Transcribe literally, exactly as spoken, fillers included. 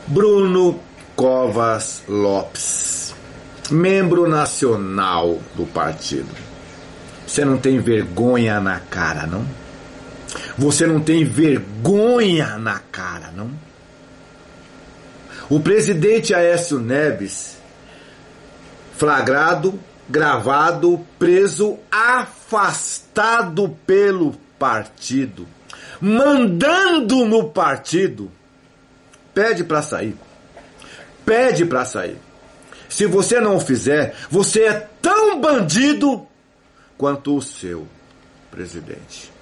Bruno Covas Lopes, membro nacional do partido. Você não tem vergonha na cara, não? Você não tem vergonha na cara, não? O presidente Aécio Neves, flagrado, gravado, preso, afastado pelo partido, mandando no partido, pede para sair. Pede para sair. Se você não o fizer, você é tão bandido quanto o seu presidente.